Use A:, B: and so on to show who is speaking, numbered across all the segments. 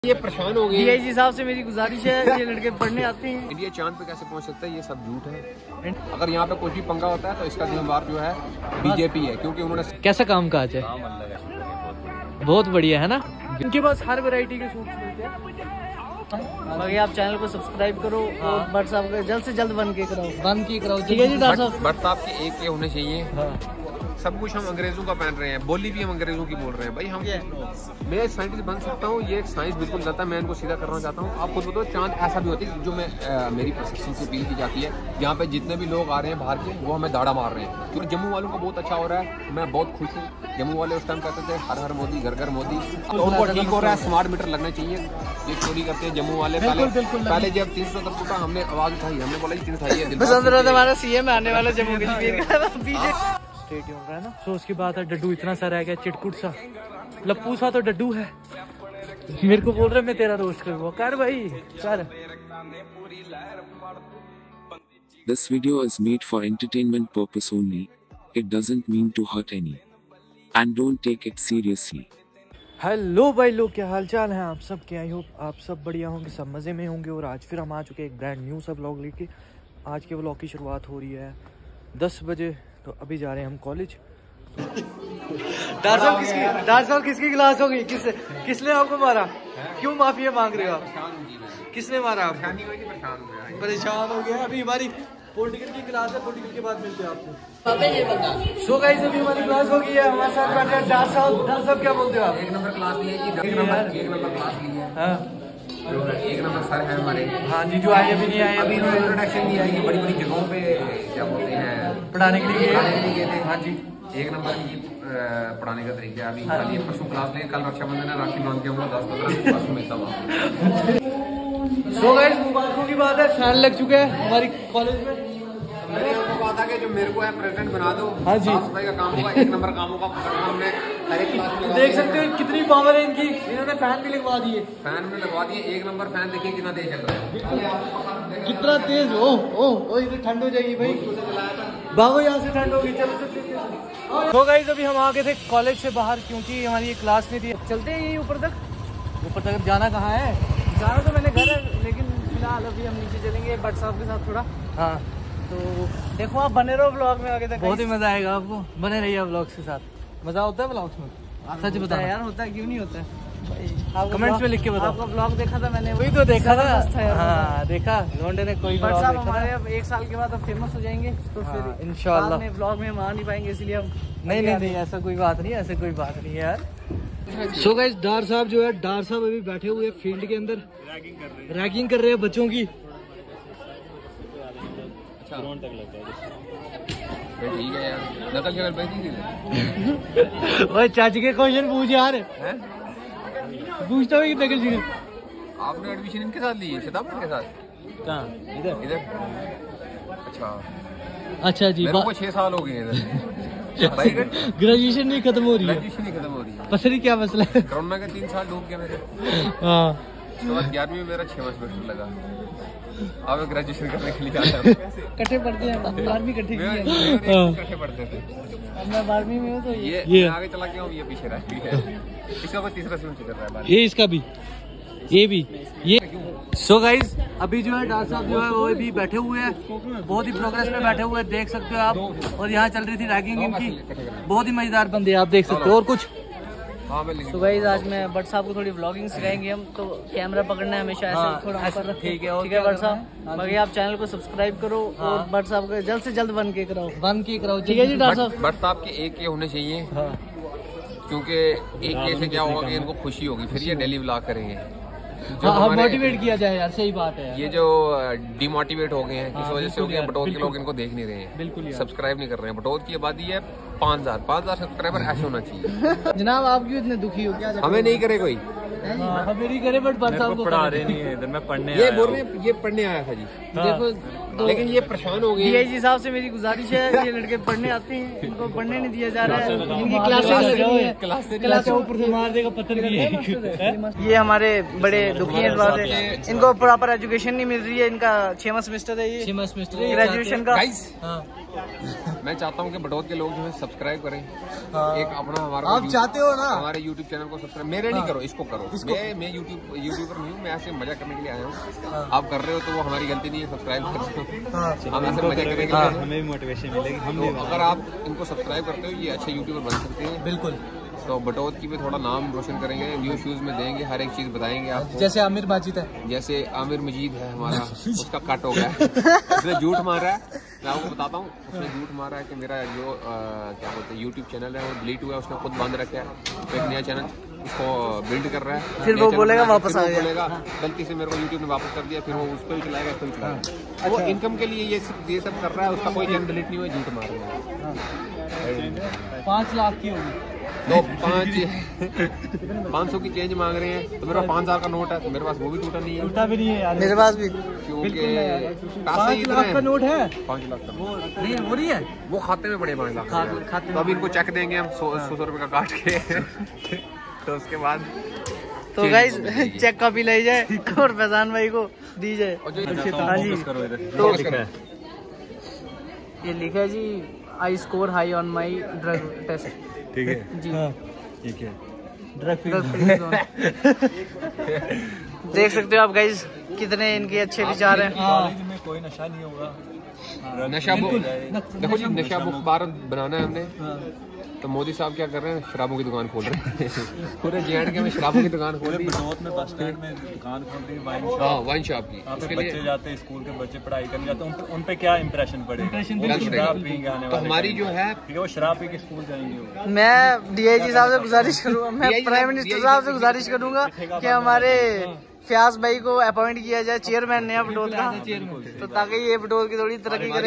A: ये परेशान हो गए।
B: डीआईजी साहब से मेरी गुजारिश है, ये लड़के पढ़ने आते हैं।
A: इंडिया चांद पे कैसे पहुंच सकता है, ये सब झूठ है। अगर यहाँ पे कुछ भी पंगा होता है तो इसका जिम्मेदार जो है बीजेपी है, क्योंकि उन्होंने
B: कैसा काम काज है, बहुत बढ़िया है ना। इनके पास हर वैरायटी के सूट मिलते हैं। बाकी आप चैनल को सब्सक्राइब करो और भट्ट साहब को जल्द से जल्द बन के कराओो। ठीक है जी डॉक्टर साहब।
A: भट्ट साहब के एक होने चाहिए। सब कुछ हम अंग्रेजों का पहन रहे हैं, बोली भी हम अंग्रेजों की बोल रहे हैं। भाई हम मैं साइंटिस्ट बन सकता हूँ, ये एक साइंस बिल्कुल गलत है। मैं इनको सीधा करना चाहता हूँ। आप खुद बताओ, चांद ऐसा भी होती है जो मैं मेरी प्रशिक्षण से अपील की जाती है। यहाँ पे जितने भी लोग आ रहे हैं बाहर के, वो हमें दाड़ा मार रहे हैं, क्योंकि जम्मू वालों का बहुत अच्छा हो रहा है। मैं बहुत खुश हूँ। जम्मू वाले उस टाइम कहते थे हर हर मोदी, घर घर मोदी, तो उनको ठीक हो रहा है। स्मार्ट मीटर लगने चाहिए। ये चोरी करते हैं जम्मू वाले। पहले जब 300 तक टूटा, हमने आवाज उठाई, हमने बोला 300
B: हमारा सीएम आने वाला जम्मू कश्मीर का है ना। तो उसकी बात है, डड्डू इतना सा रह गया, चिटकुट सा, लप्पू सा तो डड्डू है। मेरे को बोल रहे मैं तेरा रोस्ट करूँगा। कर भाई कर।
C: This video is made for entertainment purpose only. It doesn't mean to hurt any. And don't take it seriously.
B: Hello भाई लोग, क्या हाल चाल है आप सब के। आई होप आप सब बढ़िया होंगे, सब मज़े में होंगे। और आज फिर हम आ चुके हैं एक ब्रांड न्यू सा व्लॉग लेके। आज के व्लॉग की शुरुआत हो रही है 10 बजे। तो अभी जा रहे हैं हम कॉलेज। डॉक्टर साहब किसकी क्लास होगी? किसने आपको मारा? क्यों माफिया मांग रहे हो आप? किसने मारा आप? परेशान हो गया। अभी हमारी पॉलिटिकल की क्लास है, पॉलिटिकल के बाद मिलते हैं आपको। सो गाइस, अभी हमारी क्लास हो गई है। हमारे साथ बैठे हैं डॉक्टर साहब। क्या बोलते हो आप?
A: एक नंबर क्लास ली है जी, एक नंबर क्लास ली है।
B: हाँ,
A: एक नंबर सर है हमारे।
B: हाँ जी, जो आए अभी नहीं आए।
A: अभी इन्होंने इंट्रोडक्शन दिया है कि बड़ी बड़ी जगहों पे क्या बोलते हैं
B: पढ़ाने के लिए गए थे। हाँ जी,
A: एक नंबर की पढ़ाने का तरीका है। अभी खाली परसों क्लास लें, कल रक्षाबंधन है, राखी बांध के हम 10-15 परसों मिलता हुआ।
B: सो गाइस, मुबारकों की बात है, फैन लग चुके हैं हमारी कॉलेज में।
A: मैंने आपको कहा था कि जो मेरे को है प्रेसिडेंट बना दो।
B: हाँ जी,
A: साफ सफाई का काम होगा, एक नंबर काम होगा। हमने हर एक क्लास में
B: देख सकते हो कितनी पावर है इनकी। इन्होंने फैन भी लगवा दिए।
A: फैन में लगवा दिए। एक नंबर फैन देखिए कितना तेज चल रहा है,
B: कितना तेज। ओ इधर ठंड हो जाएगी भाई। बाबू यहाँ से ठंड होगी। चलो तो गाइस, अभी हम आ गए थे कॉलेज से बाहर, क्योंकि हमारी ये क्लास नहीं थी। चलते हैं यही ऊपर तक जाना कहाँ है? जाना तो मैंने घर है, लेकिन फिलहाल अभी हम नीचे चलेंगे भट्ट साहब के साथ थोड़ा। हाँ, तो देखो आप बने रहो व्लॉग में आगे तक, बहुत ही मजा आएगा आपको। बने रहिए व्लॉग्स के साथ। मजा होता है व्लॉग्स में? सच बताया यार, होता है, क्यों नहीं होता है? कमेंट्स में लिख के बताओ। आपका व्लॉग देखा था मैंने, वही तो देखा था। हाँ देखा, लोंडे ने कोई व्लॉग देखा। हमारे अब 1 साल के बाद अब फेमस हो जाएंगे, तो फिर इंशाल्लाह व्लॉग में हम आ नहीं पाएंगे, इसलिए हम नहीं ऐसा कोई बात नहीं है यार। सो गाइस, डार साहब जो है, डार साहब अभी बैठे हुए फील्ड के अंदर रैगिंग कर रहे हैं बच्चों की।
A: ठीक है यार, नकल शक्ल पैदी
B: ओए चाची के क्वेश्चन पूछ यार। पूछता हूँ नकल शक्ल।
A: आपने एडमिशन इनके साथ ली है, शताब्दी के साथ?
B: कहाँ? इधर। अच्छा जी,
A: मेरे को 6 साल हो गए इधर।
B: ग्रेजुएशन नहीं खत्म हो रही है। पता नहीं क्या मसला है।
A: कोरोना के 3 साल डूब गया मेरे।
B: हाँ,
A: उसके बाद 11वीं में मेरा 6वां सेमेस्टर लगा। अब ग्रेजुएशन करने के लिए आता हूँ।
B: इकट्ठे पढ़ते हैं, 12वीं इकट्ठे की है।
A: इकट्ठे पढ़ते थे।
B: अब मैं 12वीं में हूँ, तो
A: ये आगे चला गया हूँ, ये पीछे रह गया है। इसका कोई तीसरा सेमेस्टर कर रहा है।
B: ये इसका भी, ये भी, ये। सो गाइज, अभी जो है डॉक्टर साहब जो है वो भी बैठे हुए हैं, बहुत ही प्रोग्रेस में बैठे हुए हैं, देख सकते हो आप। और यहाँ चल रही थी रैगिंग इनकी। बहुत ही मजेदार बंदे आप देख सकते हो। और कुछ तो गाइस, आज मैं भट्ट साहब को थोड़ी व्लॉगिंग सिखाएंगे हम, तो कैमरा पकड़ना है हमेशा ऐसे थोड़ा ऊपर। ठीक है भट्ट साहब। बाकी आप चैनल को सब्सक्राइब करो और भट्ट साहब को जल्द से जल्द बन के कराओ। ठीक है जी डॉक्टर साहब।
A: भट्ट साहब के एक ये होने चाहिए, क्योंकि एक के से क्या होगा कि इनको खुशी होगी, फिर ये डेली व्लॉग करेंगे।
B: मोटिवेट किया जाए यार, सही बात है।
A: ये जो डिमोटिवेट हो गए हैं, किस वजह से हो गए? बटौद के लोग इनको देख नहीं रहे हैं, बिल्कुल सब्सक्राइब नहीं कर रहे हैं। बटौद की आबादी है 5000 सब्सक्राइबर ऐसे होना चाहिए।
B: जनाब, आप क्यों इतने दुखी हो? क्या
A: हमें नहीं करे कोई,
B: हमें नहीं करे, बट भट्ट साहब को
D: पढ़ा रहे नहीं है। इधर मैं पढ़ने
A: ये बोल रहे हैं, ये पढ़ने आया था जी।
B: देखो,
A: लेकिन ये परेशान हो गए।
B: डीआईजी साहब से मेरी गुजारिश है, ये लड़के पढ़ने आते हैं, इनको पढ़ने नहीं दिया जा रहा है। इनकी क्लासेस ऊपर से मार देगा पत्थर की। ये हमारे बड़े दुखी हैं इस बात से, इनको प्रॉपर एजुकेशन नहीं मिल रही है। इनका 6वां सेमेस्टर है, ये 6वां सेमेस्टर ग्रेजुएशन का।
A: मैं चाहता हूँ कि बटौद के लोग जो है सब्सक्राइब करें। एक अपना हमारा
B: आप चाहते हो ना
A: हमारे YouTube चैनल को सब्सक्राइब, मेरे नहीं करो, इसको करो। मैं यूट्यूबर नहीं हूँ, मैं ऐसे मजा करने के लिए आया हूँ। आप कर रहे हो तो वो हमारी गलती नहीं है, सब्सक्राइब कर दो। हम ऐसे मजा करने के लिए
B: हमें भी मोटिवेशन मिलेगी।
A: तो अगर आप इनको सब्सक्राइब करते हो, ये अच्छे यूट्यूबर बन सकते हैं।
B: बिल्कुल।
A: तो बटौत की भी थोड़ा नाम रोशन करेंगे, न्यूज़ शूज़ में देंगे, हर एक चीज़ बताएंगे आपको।
B: जैसे आमिर माजिद है,
A: जैसे आमिर मजीद है हमारा, उसका कट हो गया है। उसने झूठ मारा है, मैं आपको बताता हूँ। उसने झूठ मारा है कि मेरा जो क्या बोलते हैं यूट्यूब चैनल है वो डिलीट हुआ है, उसने खुद बंद रखा है। तो एक नया चैनल उसको बिल्ड कर रहा है,
B: फिर वो बोलेगा वापस आ
A: गया, गलती से मेरे को यूट्यूब ने वापस कर दिया, फिर वो उस पर भी चलाएगा, इस पर भी चलाएगा। वो इनकम के लिए ये सब कर रहा है, उसका कोई चैनल डिलीट नहीं हुआ, झूठ मार रहा है।
B: 5 लाख की होगी
A: तो 500 की चेंज मांग रहे हैं। तो मेरे पास 5000 का नोट है, तो मेरे पास वो भी टूटा नहीं है।
B: टूटा भी नहीं है यार मेरे पास भी,
A: क्योंकि
B: 5 लाख का नोट है।
A: 5 लाख का
B: वो नहीं है, वो नहीं है,
A: वो खाते में पड़े 5 लाख खाते। तो अभी इनको चेक देंगे हम 100 रुपए का काट के। तो उसके बाद
B: तो गाइस चेक कॉपी लाई जाए और फैजान भाई को दी जाए। हाँ जी, तो ये लिखा है जी, I score high on my drug test.
A: ठीक है
B: जी,
A: ठीक है।
B: देख सकते हो आप गाइस कितने इनके अच्छे विचार हैं।
D: कॉलेज में कोई नशा नहीं होगा।
A: नशा देखो जी, नशा मुक्त भारत बनाना है हमने। तो मोदी साहब क्या कर रहे हैं, शराबों की दुकान खोल रहे हैं। पूरे JNK में शराबों की दुकान खोल रही है।
D: बटौत में बस स्टैंड में दुकान खोल रही है
A: वाइन शॉप की।
D: उसके लिए बच्चे जाते हैं, स्कूल के बच्चे पढ़ाई करने जाते हैं, उन पे क्या इंप्रेशन पड़ेगा? शराब पीएंगे आने वाले।
A: तो हमारी जो है
D: वो शराब पी के स्कूल जाएंगे।
B: मैं DIG साहब से गुजारिश करूँगा, मैं प्राइम मिनिस्टर साहब से गुजारिश करूँगा कि हमारे फयाज भाई को अपॉइंट किया जाए चेयरमैन नया बटौत का, तो ताकि ये बटौत की थोड़ी तरक्की करे।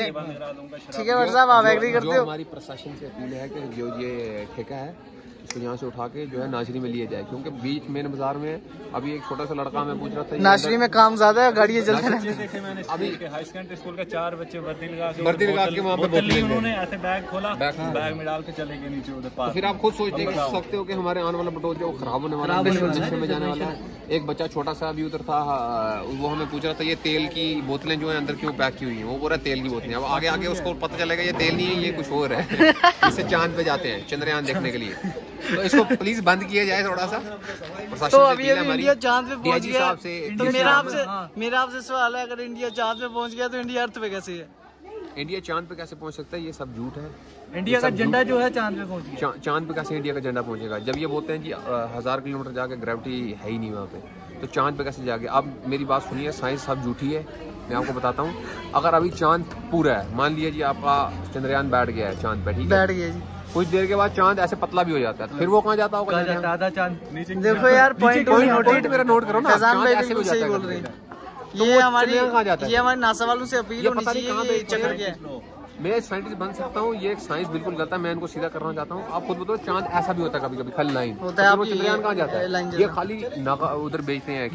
B: ठीक है भट्ट साहब, आप एग्री करते हो?
A: हमारी प्रशासन से अपील है कि जो ये ठेका है इसको यहाँ से उठा के जो है नाजरी में लिया जाए, क्योंकि बीच मेन बाजार में अभी एक छोटा सा लड़का, मैं पूछ रहा था,
B: नाजरी में काम ज्यादा है, गाड़ियाँ चलते
D: देखे मैंने अभी हाई सेकेंडरी स्कूल के 4 बच्चे वर्दी लगा
A: के वहाँ पे बोतल
D: उन्होंने ऐसे बैग खोला, बैग में डाल के चले गए नीचे उधर पास।
A: फिर आप खुद सोच सकते हो कि हमारे आने वाला बटौत जो खराब होने वाला है, नशे में जाने वाला है। एक बच्चा छोटा सा अभी उधर था, वो हमें पूछ रहा था ये तेल की बोतलें जो है अंदर क्यों पैक की हुई हैं। वो पूरा तेल की बोतलें। अब आगे आगे उसको पता चलेगा ये तेल नहीं है, ये कुछ और है। इससे चांद पे जाते हैं चंद्रयान देखने के लिए। तो इसको प्लीज बंद किया जाए थोड़ा सा।
B: तो अभी इंडिया चांद पे पहुंच गया, तो मेरा आपसे सवाल है, अगर इंडिया चांद पे पहुंच गया तो इंडिया अर्थ पे कैसे है?
A: इंडिया चांद पे कैसे पहुंच सकता है? ये सब झूठ है।
B: इंडिया का झंडा जो है चांद पे पहुंच गया।
A: चांद पे कैसे इंडिया का झंडा पहुंचेगा? जब ये बोलते हैं जी 1000 किलोमीटर जाके ग्रेविटी है ही नहीं वहाँ पे, तो चांद पे कैसे जाके? आप मेरी बात सुनिए, साइंस सब झूठी है। मैं आपको बताता हूँ, अगर अभी चांद पूरा है, मान लिया जी आपका चंद्रयान बैठ गया है चांद पे, ठीक है,
B: बैठ गया जी,
A: कुछ देर के बाद चांद ऐसे पतला भी हो जाता है, फिर वो कहाँ जाता होगा?
B: आधा चांद नीचे। देखो यार, पॉइंट
A: मेरा नोट करो ना, चांद ऐसे भी
B: सही बोल रहे हैं। ये हमारे नासा वालों से अपील होनी चाहिए, चक्कर क्या है?
A: मैं साइंटिस्ट बन सकता हूँ, ये एक साइंस बिल्कुल गलत है। मैं इनको सीधा करना चाहता हूँ। आप खुद बताओ, चांद ऐसा भी होता है कभी कभी, खाली लाइन होता है। वो चंद्रयान कहाँ जाता है? ये खाली उधर बेचते हैं,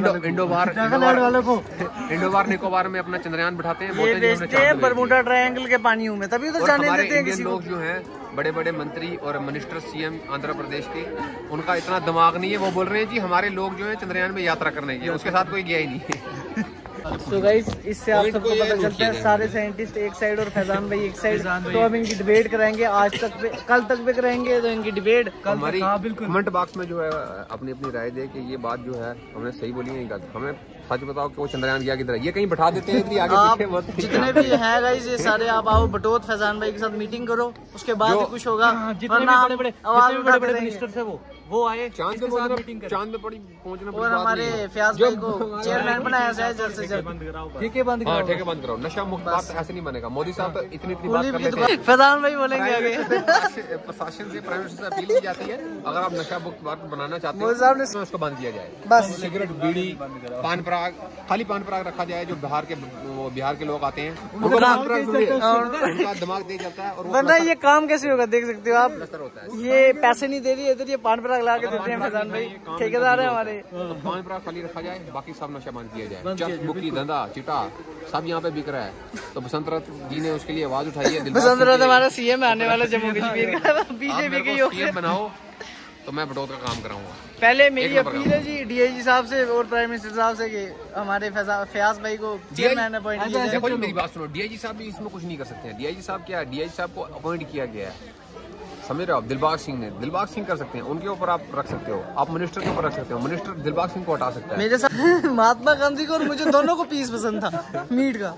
A: इंडोबार निकोबार में अपना चंद्रयान बिठाते हैं,
B: बरमूडा ट्रायंगल के पानियों में, तभी तो जाने देते हैं।
A: इंडियन लोग जो हैं, बड़े बड़े मंत्री और मिनिस्टर, CM आंध्र प्रदेश के, उनका इतना दिमाग नहीं है। वो बोल रहे हैं जी हमारे लोग जो है चंद्रयान में यात्रा करने की, उसके साथ कोई गया ही नहीं है।
B: तो गाइस, इससे आप सबको पता चलता है सारे साइंटिस्ट एक साइड और फैजान भाई एक साइड। तो अब इनकी डिबेट कराएंगे, आज तक पे, कल तक पे कराएंगे। तो इनकी डिबेट
A: हमारी कमेंट बॉक्स में जो है अपनी अपनी राय दे कि ये बात जो है हमने सही बोली है, गलत। हमें सच बताओ कि वो चंद्रयान गया किधर है? ये कहीं बैठा देते हैं इतनी आगे पीछे।
B: जितने भी हैं गाइस, ये सारे आप आओ बटौत, फैजान भाई के साथ मीटिंग करो, उसके बाद ही कुछ होगा। जितने बड़े मिनिस्टर थे वो आए,
A: चांद पे पहुंचना।
B: और हमारे फयाज भाई को चेयरमैन बनाया जाए जल्द से जल्द।
A: ठेके बंद करो। नशा मुक्त भारत ऐसे नहीं बनेगा। मोदी साहब तो इतनी बात कर लेते हैं।
B: फैजान भाई बोलेंगे आगे।
A: प्रशासन से, प्राइम मिनिस्टर से अपील की जाती है, अगर आप नशा मुक्त भारत बनाना चाहते
B: मोदी साहब ने
A: तो इसको बंद किया जाए।
B: बस
A: सिगरेट, बीड़ी, पान पराग, खाली पान पराग रखा जाए। जो बिहार के लोग आते हैं उनका दिमाग दे जाता है। और
B: वरना ये काम कैसे होगा? देख सकते हो आप, ये पैसे नहीं दे रही है इधर, ये पान पराग ला के देते हैं फैजान भाई, ठेकेदार है हमारे।
A: पान पराग खाली रखा जाए, बाकी सब नशा बंद किया जाए। चरस, बुकी, धंधा, चिटा सब यहाँ पे बिक रहा है। तो बसंत रथ जी ने उसके लिए आवाज उठाई है।
B: बसंत रथ हमारा CM आने वाला जम्मू कश्मीर का, बीजेपी के योग
A: बनाओ तो मैं बटौत का काम कराऊंगा।
B: पहले मेरी अपील है जी DIG साहब से और प्राइम मिनिस्टर साहब से कि हमारे फयाज भाई को चेयरमैन अपॉइंट किया जाए।
A: देखो मेरी बात सुनो, DIG साहब भी इसमें कुछ नहीं कर सकते हैं। DIG साहब क्या है? DIG साहब को अपॉइंट किया गया है, समझ रहे हो आप? दिलबाग सिंह ने, दिलबाग सिंह कर सकते हैं, उनके ऊपर आप रख सकते हो, आप मिनिस्टर के ऊपर रख सकते हो, मिनिस्टर दिलबाग सिंह को हटा सकता है।
B: मेरे साथ महात्मा गांधी को और मुझे दोनों को पीस पसंद था मीट का।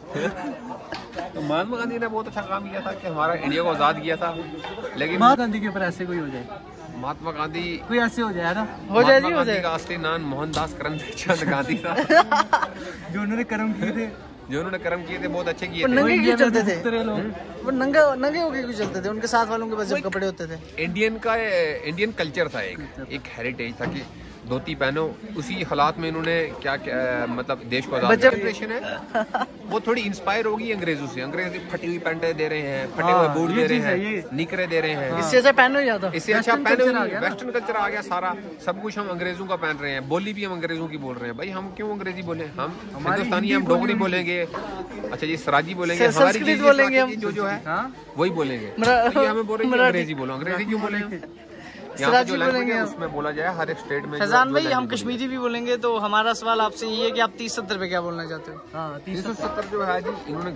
A: तो महात्मा गांधी ने बहुत अच्छा काम किया था कि हमारा इंडिया को आजाद किया था, लेकिन
B: महात्मा गांधी के ऊपर ऐसे कोई हो जाए,
A: महात्मा गांधी
B: कोई ऐसे हो जाए ना, हो जाए जी, हो जाए।
A: का असली नाम मोहनदास करमचंद गांधी था।
B: जो उन्होंने कर्म किए थे,
A: जो उन्होंने कर्म किए थे बहुत अच्छे किए थे।
B: नंगे क्यों चलते थे वो? नंगे होके क्यों चलते थे? उनके साथ वालों के पास जब कपड़े होते थे।
A: इंडियन कल्चर था, एक हेरिटेज था कि धोती पहनो। उसी हालात में इन्होंने क्या मतलब देश को आजाद किया। जनरेशन है वो थोड़ी इंस्पायर होगी अंग्रेजों से। अंग्रेज फटी हुई पैंटें दे रहे हैं, फटे हुए बूट दे रहे हैं, निकरे दे रहे हैं।
B: इससे अच्छा पहनो या तो
A: इससे अच्छा पहनो, वेस्टर्न कल्चर आ गया सारा, सब कुछ हम अंग्रेजों का पहन रहे हैं। बोली भी हम अंग्रेजों की बोल रहे हैं। भाई हम क्यों अंग्रेजी बोले? हम हिंदुस्तानी, हम डोगरी बोलेंगे, अच्छा जी सराजी बोलेंगे, हमारी चीज बोलेंगे, जो है वही बोलेंगे। हमें बोल रहे हैं अंग्रेजी बोलो, अंग्रेजी क्यों बोलेंगे? यहाँ जो लैंग्वेज है उसमें बोला जाए हर एक स्टेट में।
B: फैजान भाई हम कश्मीरी भी बोलेंगे, तो हमारा सवाल आपसे ये है कि आप 30-70 पे क्या बोलना चाहते हो?
A: 370 जो है जी, इन्होंने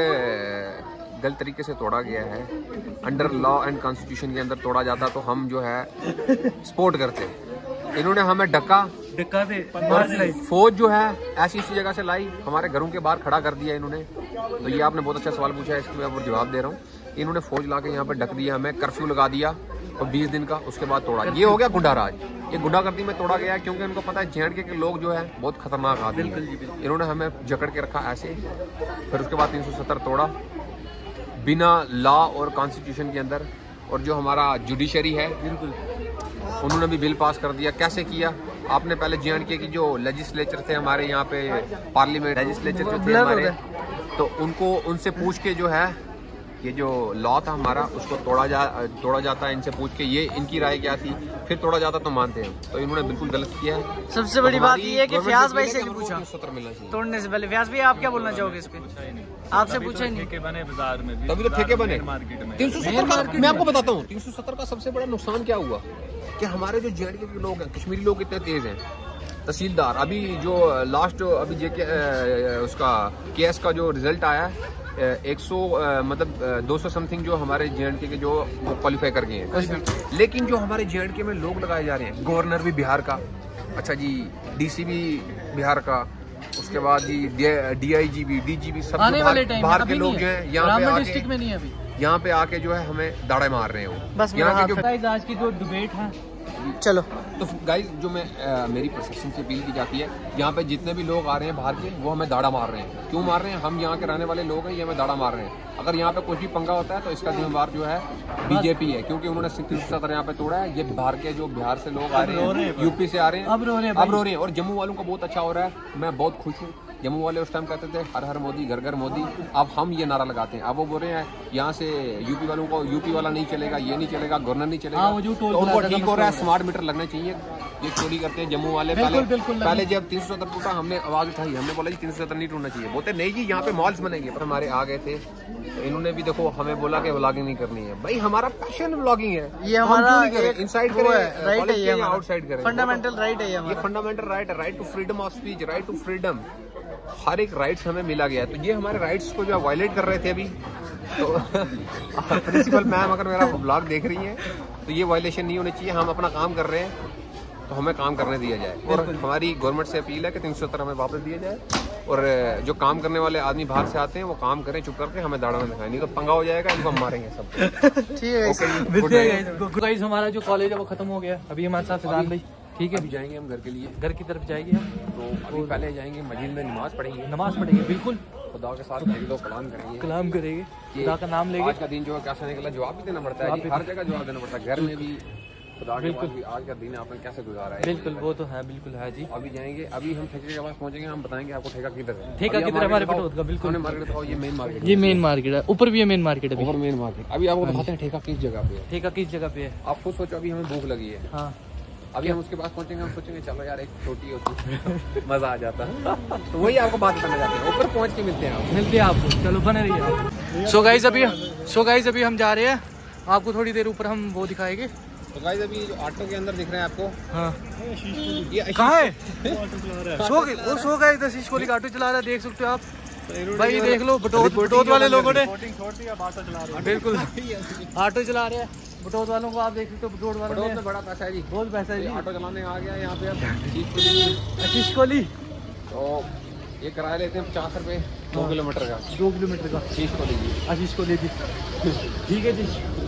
A: गलत तरीके से तोड़ा गया है। अंडर लॉ एंड कॉन्स्टिट्यूशन के अंदर तोड़ा जाता तो हम जो है सपोर्ट करते। इन्होंने हमें डका दे, फौज जो है ऐसी जगह से लाई, हमारे घरों के बाहर खड़ा कर दिया इन्होंने। तो ये आपने बहुत अच्छा सवाल पूछा है, इसके मैं जवाब दे रहा हूँ। इन्होंने फौज ला के यहाँ पर ढक दिया, हमें कर्फ्यू लगा दिया और 20 दिन का, उसके बाद तोड़ा। ये हो गया गुंडा राज। ये गुंडागर्दी में तोड़ा गया क्योंकि उनको पता है जेएंडके के लोग जो है बहुत खतरनाक आदमी हैं। इन्होंने हमें जकड़ के रखा ऐसे, फिर उसके बाद 370 तोड़ा बिना लॉ और कॉन्स्टिट्यूशन के अंदर। और जो हमारा जुडिशरी है उन्होंने भी बिल पास कर दिया। कैसे किया? आपने पहले जेएंडके की जो लेजिस्लेचर थे हमारे यहाँ पे, पार्लियामेंट लेजिस्लेचर जो थे हमारे, तो उनसे पूछ के जो है ये जो लॉ था हमारा उसको तोड़ा जाता है। इनसे पूछ के ये इनकी राय क्या थी, फिर तोड़ा जाता तो मानते हैं। तो इन्होंने बिल्कुल गलत किया है।
B: सबसे बड़ी बात ये है कि फयाज भाई से पूछा
A: मिलना चाहिए
B: तोड़ने से पहले। फयाज भाई आप क्या बोलना चाहोगे इस पे? आपसे पूछा ही नहीं।
D: ठेके बने बाजार में भी,
A: तभी तो ठेके बने
D: मार्केट में।
A: 370 का मैं आपको बताता हूँ, 370 का सबसे बड़ा नुकसान क्या हुआ कि हमारे जो जेएंडके के लोग हैं, कश्मीरी लोग इतने तेज हैं। तहसीलदार अभी जो लास्ट अभी जेके उसका केएस का जो रिजल्ट आया 100 मतलब 200 समथिंग जो हमारे जेएंडके के जो क्वालिफाई कर गए हैं। लेकिन जो हमारे जेएंडके में लोग लगाए जा रहे हैं, गवर्नर भी बिहार का, अच्छा जी डीसी भी बिहार का, उसके बाद जी डीआईजी भी, डीजी भी, सब बाहर के लोग जो है यहाँ पे आके जो है हमें दाड़े मार रहे हैं।
B: बस
A: यहाँ के जो
B: आज की जो डिबेट है, चलो
A: तो गाइस जो मैं मेरी प्रशासन से अपील की जाती है, यहाँ पे जितने भी लोग आ रहे हैं बाहर के, वो हमें दाड़ा मार रहे हैं। क्यों मार रहे हैं? हम यहाँ के रहने वाले लोग हैं, ये हमें दाड़ा मार रहे हैं। अगर यहाँ पे कुछ भी पंगा होता है तो इसका जिम्मेदार जो है बीजेपी है, क्योंकि उन्होंने 370 यहाँ पे तोड़ा है। ये बाहर के जो बिहार से लोग आ रहे हैं, यूपी से आ रहे हैं, अब रो रहे हैं। और जम्मू वालों का बहुत अच्छा हो रहा है, मैं बहुत खुश हूँ। जम्मू वाले उस टाइम कहते थे हर हर मोदी, घर घर मोदी, अब हम ये नारा लगाते हैं। अब वो बोल रहे हैं यहाँ से यूपी वालों को, यूपी वाला नहीं चलेगा, ये नहीं चलेगा, गवर्नर नहीं चलेगा। तो उनको ठीक हो रहा है, स्मार्ट मीटर लगने चाहिए। ये चोरी करते हैं जम्मू वाले। पहले जब 370 टूटा हमने आवाज उठाई, हमने बोला जी 370 नहीं टूटना चाहिए। बोलते नहीं जी यहाँ पे मॉल्स बनेंगे, पर हमारे आ गए थे। तो इन्होंने भी देखो हमें बोला कि व्लॉगिंग नहीं करनी है। भाई हमारा पैशन व्लॉगिंग है,
B: ये हमारा
A: इनसाइड करें,
B: राइट है, ये
A: आउटसाइड करें,
B: फंडामेंटल राइट है ये
A: फंडामेंटल राइट है। Right to freedom of speech, right to freedom, हर एक राइट्स हमें मिला गया है। तो ये हमारे राइट्स को जो वायलेट कर रहे थे अभी, तो प्रिंसिपल मैम अगर मेरा ब्लॉग देख रही है तो ये वायलेशन नहीं होनी चाहिए। हम अपना काम कर रहे हैं तो हमें काम करने दिया जाए। और हमारी गवर्नमेंट से अपील है कि 370 हमें वापस दिया जाए। और जो काम करने वाले आदमी बाहर से आते हैं वो काम करें चुप करके, हमें दाड़ा में दिखाएं, नहीं तो पंगा हो जाएगा, इनको हम मारेंगे सब।
B: ठीक है। हमारा जो कॉलेज है वो खत्म हो गया। अभी हमारे साथ फैजान भाई, ठीक है,
A: अभी जाएंगे हम घर के लिए,
B: घर की तरफ जाएंगे हम।
A: तो अभी पहले जाएंगे मस्जिद में, नमाज
B: पढ़ेंगे बिल्कुल,
A: खुदा के साथ कलाम करेंगे,
B: खुदा का नाम लेंगे।
A: आज का दिन जो है कैसे निकला जवाब भी देना पड़ता है, हर जगह जवाब देना पड़ता है, घर में भी, खुदा के पास भी। आज का दिन आपने कैसे गुजारा है?
B: बिल्कुल, वो तो है, बिल्कुल है जी।
A: अभी जाएंगे, अभी हम ठेके के पास पहुंचेंगे, हम बताएंगे आपको ठेका किधर है।
B: ठेका किधर हमारे पटोद का, बिल्कुल
A: मार्केट था, ये मेन मार्केट,
B: ये मेन मार्केट है, ऊपर भी है मेन मार्केट है,
A: ऊपर मेन मार्केट। अभी आपको बताते हैं ठेका किस जगह पे है।
B: ठेका किस जगह पे है?
A: आप खुद सोचो, अभी हमें भूख लगी है।
B: हाँ,
A: अभी हम उसके पास पहुंचेंगे, हम सोचेंगे चलो यार एक रोटी होती मजा आ जाता। तो वही आपको बात करना चाहते हैं, ऊपर पहुंच के मिलते हैं
B: आपको। चलो बने रहिए। सो गाइस अभी हम जा रहे हैं, आपको थोड़ी देर ऊपर हम वो दिखाएंगे।
A: तो गाइस अभी जो ऑटो के अंदर दिख रहे हैं आपको,
B: हाँ
A: ये
B: कहाँ है? सो गए इधर शीश कोली ऑटो चला रहा है, देख सकते हो आप भाई, देख लो बटोद वाले लोगों ने बिल्कुल ऑटो चला रहे हैं। बटोत वालों को आप देख सकते हो, बटोत वालों में
A: बड़ा पैसा है जी,
B: बहुत पैसा है जी।
A: ऑटो चलाने आ गया यहाँ पे
B: आशीष कोहली
A: तो ये किराया लेते हैं 50 रुपये 2 किलोमीटर का।
B: 2 किलोमीटर का आशीष कोहली जी। ठीक है जी।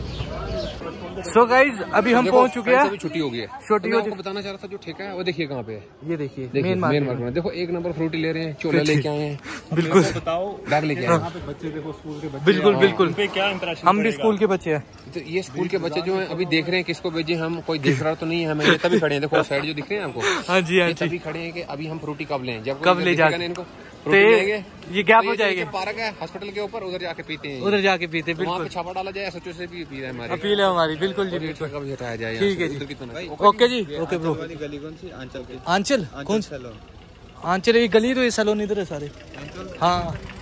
B: सो गाइज अभी हम पहुंच चुके हैं,
A: अभी छुट्टी हो गई है।
B: छुट्टी
A: मैं आपको बताना चाह रहा था जो ठेका है वो देखिए कहाँ पे है।
B: ये देखिए
A: मेन मार्केट में देखो, 1 नंबर फ्रूटी ले रहे हैं, चोला लेके आए हैं,
B: बिल्कुल
D: बताओ
A: बैग लेके आए हैं।
D: बच्चे देखो, स्कूल के बच्चे,
B: बिल्कुल बिल्कुल
D: पे क्या इंप्रेशन
B: हम भी स्कूल के बच्चे हैं।
A: तो ये स्कूल के बच्चे जो हैं अभी देख रहे हैं किसको भेजे हम, कोई देख रहा तो नहीं है हमें, ये तभी खड़े हैं देखो साइड जो दिख रहे हैं आपको।
B: हाँ जी हाँ
A: ये
B: जी।
A: तभी खड़े हैं कि अभी हम फ्रूटी कब लें, जब
B: कब ले जाके
A: इनको
B: तो ये गैप हो जाएंगे।
A: पार्क है हॉस्पिटल के ऊपर, उधर जाके पीते हैं,
B: उधर जाके पीते।
A: वहाँ
B: बिल्कुल
A: पे छापा डाला जाए, सचो से भी पी रहे हैं हमारे,
B: अपील है हमारी। बिल्कुल जी बिल्कुल,
A: कभी हटाया जाए।
B: ठीक है जी, ओके जी, ओके ब्रो। आंचल कौन सा आंचल? ये गली तो ये सैलून इधर है सारे। हाँ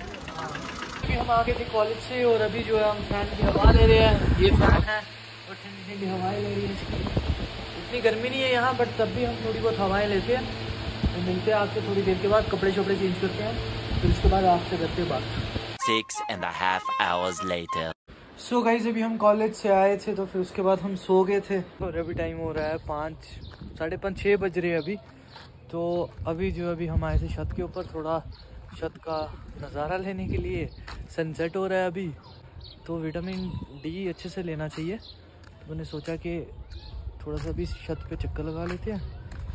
B: अभी हम आगे थे कॉलेज से और अभी जो है हम फैन की हवा ले रहे हैं। ये फैन है और ठंडी ठंडी हवाएं ले रही है। इतनी गर्मी नहीं है यहाँ, बट तब भी हम थोड़ी बहुत हवाएं लेते हैं। तो मिलते हैं आपसे थोड़ी देर के बाद, कपड़े शपड़े चेंज करते हैं, फिर उसके बाद आपसे करते हैं बात।
E: 6.5 hours later.
B: सो गाइस अभी हम कॉलेज से आए थे तो फिर उसके बाद हम सो गए थे और अभी टाइम हो रहा है 5, 5:30, 6 बज रहे हैं अभी। तो अभी हम आए थे छत के ऊपर, थोड़ा छत का नज़ारा लेने के लिए। सनसेट हो रहा है अभी, तो विटामिन डी अच्छे से लेना चाहिए। तो मैंने सोचा कि थोड़ा सा अभी छत पे चक्कर लगा लेते हैं।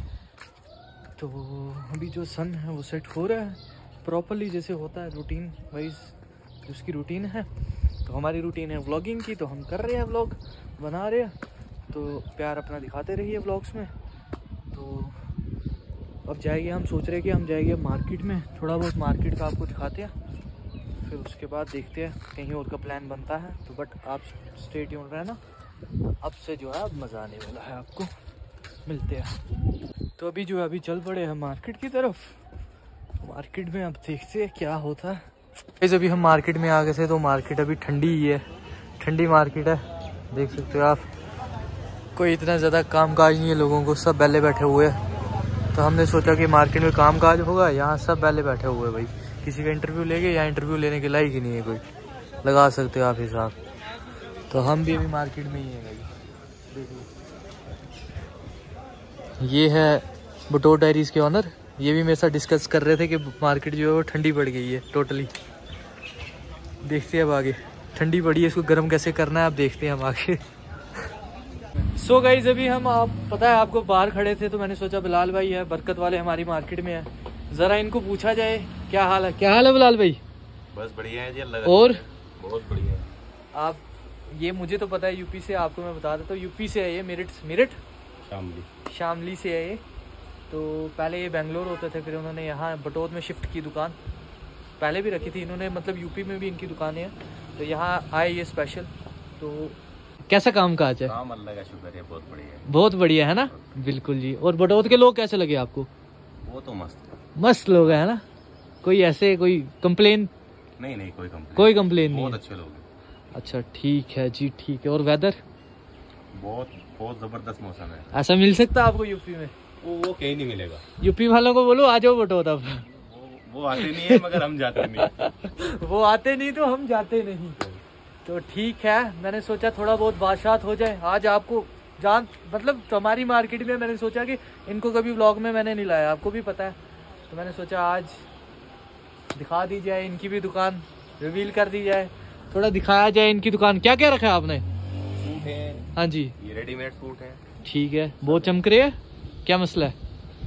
B: तो अभी जो सन है वो सेट हो रहा है प्रॉपरली, जैसे होता है रूटीन वाइज, उसकी रूटीन है। तो हमारी रूटीन है व्लॉगिंग की, तो हम कर रहे हैं व्लॉग, बना रहे हैं। तो प्यार अपना दिखाते रहिए व्लॉग्स में। तो अब जाएंगे, हम सोच रहे हैं कि हम जाएंगे मार्केट में, थोड़ा बहुत मार्केट का आपको दिखाते हैं, फिर उसके बाद देखते हैं कहीं और का प्लान बनता है। तो बट आप स्टे ट्यून्ड रहना, अब से जो है अब मज़ा आने वाला है आपको। मिलते हैं। तो अभी जो है अभी चल पड़े हैं मार्केट की तरफ। मार्केट में अब देखते हैं क्या होता है। अभी हम मार्केट में आ गए थे, तो मार्केट अभी ठंडी ही है, ठंडी मार्केट है, देख सकते हो आप। कोई इतना ज़्यादा काम काज नहीं है लोगों को, सब बैले बैठे हुए हैं। तो हमने सोचा कि मार्केट में काम काज होगा, यहाँ सब बैले बैठे हुए हैं भाई। किसी का इंटरव्यू लेंगे, यहाँ इंटरव्यू लेने के लायक ही नहीं है कोई, लगा सकते हो आप हिसाब। तो हम भी अभी मार्केट में ही हैं भाई। देखिए ये है बटोर डायरीज़ के ऑनर, ये भी मेरे साथ डिस्कस कर रहे थे कि मार्केट जो है वो ठंडी पड़ गई है टोटली। देखते हैं अब आगे, ठंडी पड़ी है, इसको गर्म कैसे करना है अब देखते हैं हम आगे। सो गाइस अभी हम, आप पता है आपको, बाहर खड़े थे, तो मैंने सोचा बिलाल भाई है, बरकत वाले हमारी मार्केट में है, ज़रा इनको पूछा जाए क्या हाल है। क्या हाल है बिलाल भाई?
F: बस बढ़िया है जी, अल्लाह
B: और
F: बहुत बढ़िया है।
B: आप, ये मुझे तो पता है यूपी से, आपको मैं बता देता हूँ यूपी से है ये, मेरठ शामली से है ये। तो पहले ये बेंगलोर होते थे, फिर उन्होंने यहाँ बटोत में शिफ्ट की दुकान, पहले भी रखी थी इन्होंने, मतलब यूपी में भी इनकी दुकानें हैं। तो यहाँ आए ये स्पेशल। तो कैसा काम काज है?
F: काम अल्लाह का शुक्र है, बहुत बढ़िया है।
B: बहुत बढ़िया है ना, बिल्कुल जी। और बटोत के लोग कैसे लगे आपको?
F: वो तो मस्त
B: मस्त लोग है ना, कोई ऐसे कोई कंप्लेन?
F: नहीं
B: कोई कंप्लेन नहीं,
F: बहुत अच्छे लोग हैं।
B: अच्छा ठीक है जी, ठीक है। और वेदर?
F: बहुत जबरदस्त मौसम है।
B: ऐसा मिल सकता है आपको यूपी में?
F: वो कहीं नहीं मिलेगा।
B: यूपी वालों को बोलो आ जाओ बटोत अब।
F: वो आते नहीं है मगर हम जाते नहीं।
B: वो आते नहीं तो हम जाते नहीं। तो ठीक है, मैंने सोचा थोड़ा बहुत बातशात हो जाए आज। आपको जान, मतलब हमारी मार्केट में मैंने सोचा कि इनको कभी व्लॉग में मैंने नहीं लाया, आपको भी पता है। तो मैंने सोचा आज दिखा दी जाए, इनकी भी दुकान रिवील कर दी जाए, थोड़ा दिखाया जाए इनकी दुकान। क्या क्या रखा है आपने?
F: सूट है।
B: हाँ जी,
F: ये रेडीमेड सूट है।
B: ठीक है, बहुत चमक रहे है, क्या मसला है?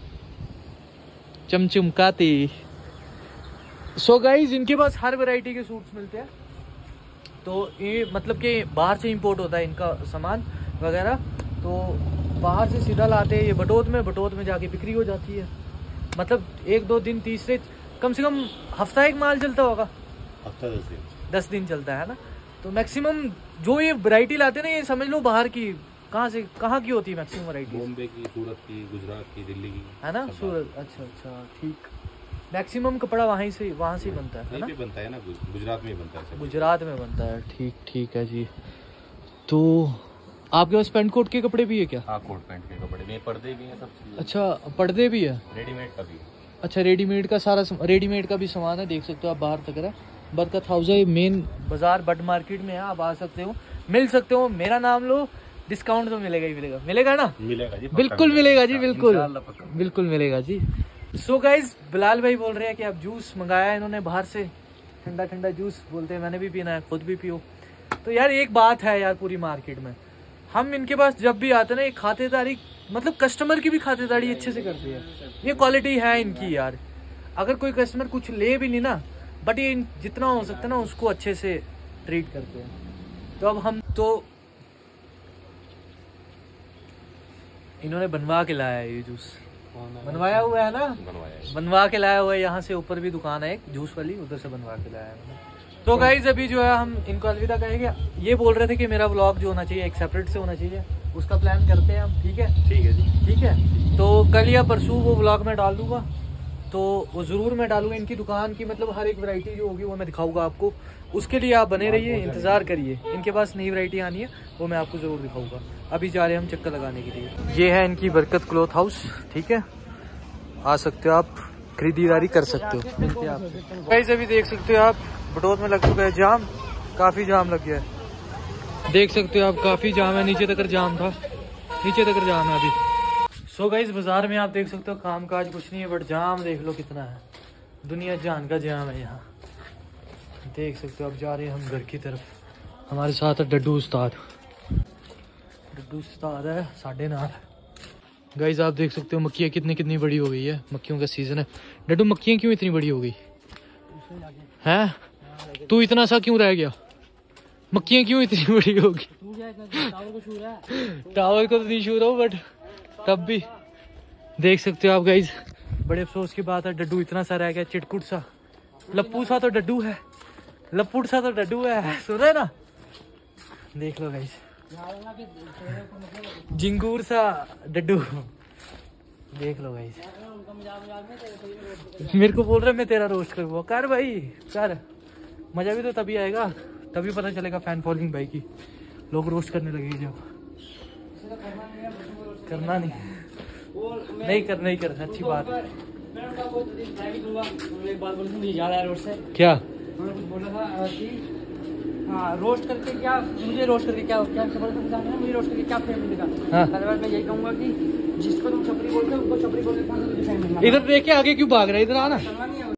B: चमचमकाती। सो गाइज इनके पास हर वैरायटी के सूट्स मिलते हैं। तो ये मतलब कि बाहर से इंपोर्ट होता है इनका सामान वगैरह, तो बाहर से सीधा लाते हैं ये बटोत में जाके बिक्री हो जाती है। मतलब 1-2 दिन, तीसरे कम से कम हफ्ता एक माल चलता होगा,
F: हफ्ता
B: 10 दिन चलता है ना। तो मैक्सिमम जो ये वैरायटी लाते हैं ना, ये समझ लो बाहर की, कहाँ की होती है मैक्सिमम वैरायटी?
F: बॉम्बे की, सूरत की, गुजरात की, दिल्ली की,
B: है ना। सूरत, अच्छा ठीक। मैक्सिमम कपड़ा वहाँ से बनता है ना?
F: बनता है ना, गुजरात में बनता है।
B: गुजरात में बनता है, ठीक है जी। तो आपके पास पेंट कोट के कपड़े भी है क्या?
F: हाँ, कोट पैंट के कपड़े में, पर्दे भी हैं, सब।
B: अच्छा, पर्दे भी है,
F: रेडीमेड का भी।
B: अच्छा, रेडीमेड का सारा रेडीमेड का भी सामान है, देख सकते हो आप। बाहर तक है बरकत हाउस है, मेन बाजार बट मार्केट में है, आप आ सकते हो, मिल सकते हो। मेरा नाम लो, डिस्काउंट तो मिलेगा ही मिलेगा, मिलेगा ना?
F: मिलेगा जी,
B: बिल्कुल मिलेगा जी, बिल्कुल
D: इंशाल्लाह पक्का।
B: बिल्कुल मिलेगा जी। सो गाइज बिलाल भाई बोल रहे हैं कि अब जूस मंगाया है इन्होंने बाहर से, ठंडा ठंडा जूस बोलते हैं, मैंने भी पीना है, खुद भी पियो। तो यार एक बात है यार, पूरी मार्केट में हम इनके पास जब भी आते ना, एक खातेदारी मतलब कस्टमर की भी खातेदारी अच्छे से करती है। ये क्वालिटी है इनकी यार। अगर कोई कस्टमर कुछ ले भी नहीं ना, बट ये जितना हो सकता है ना उसको अच्छे से ट्रीट करते हैं। तो अब हम तो इन्होंने बनवा के लाया है ये जूस, बनवाया हुआ है ना, बनवा के लाया हुआ है। यहाँ से ऊपर भी दुकान है एक जूस वाली, उधर से बनवा के लाया है। तो गाइज अभी जो है हम इनको अलविदा कहेंगे। ये बोल रहे थे कि मेरा व्लॉग जो होना चाहिए एक सेपरेट से होना चाहिए, उसका प्लान करते हैं हम। ठीक है?
D: ठीक है जी,
B: ठीक है। तो कल या परसों वो व्लॉग में डाल दूंगा, तो वो ज़रूर मैं डालूंगा। इनकी दुकान की मतलब हर एक वैरायटी जो होगी वो मैं दिखाऊंगा आपको। उसके लिए आप बने रहिए, इंतज़ार करिए। इनके पास नई वैरायटी आनी है, वो मैं आपको ज़रूर दिखाऊंगा। अभी जा रहे हैं हम चक्कर लगाने के लिए। ये है इनकी बरकत क्लॉथ हाउस, ठीक है, आ सकते हो आप, खरीदारी कर सकते हो। मिलते हैं आपसे। गाइस अभी देख सकते हो आप, बटोत में लग चुका है जाम, काफ़ी जाम लग गया है। देख सकते हो आप, काफ़ी जाम है, नीचे तक जाम था, नीचे तक जाम है अभी। सो गाइस बाजार में आप देख सकते हो काम काज कुछ नहीं है, बट जाम देख लो कितना है, दुनिया जान का जाम है यहाँ। देख सकते हो आप, जा रहे हैं हम घर की तरफ। हमारे साथ है डड्डू उस्ताद, डड्डू उस्ताद है साढ़े नाल। गाइस आप देख सकते हो मक्खियाँ कितनी बड़ी हो गई है, मक्खियों का सीजन है। डड्डू मक्खियाँ क्यों इतनी बड़ी हो गई हैं? तू इतना सा क्यों रह गया? मक्खियाँ क्यों इतनी बड़ी हो गई? टावर को तो नहीं शूर हो, बट तब भी देख सकते हो आप गाइज। बड़े अफसोस की बात है, डड्डू इतना सा रह गया, चिटकुट सा, लप्पू सा तो डड्डू है, लप्पुट सा तो डड्डू है, सुन रहे ना? देख लो गाइज, जिंगूर सा डड्डू, देख लो गाइज। मेरे को बोल रहे मैं तेरा रोस्ट करूँगा, कर भाई कर, मजा भी तो तभी आएगा, तभी पता चलेगा फैन फॉलोइंग भाई की। लोग रोस्ट करने लगेंगे जब, करना नहीं करना अच्छी बात है।
G: एक बात बोलूँ, जा रहा है रोड से,
B: क्या
G: उन्होंने कुछ बोला था कि हाँ रोस्ट करके क्या, मुझे रोस्ट करके क्या क्या मुझे रोस्ट करके क्या फेम मिलेगा।
B: हाँ।
G: मैं यही कहूँगा कि जिसको तुम छपरी बोलते हो उनको छपरी बोलते,
B: इधर देख के आगे क्यों भाग रहे, इधर आना।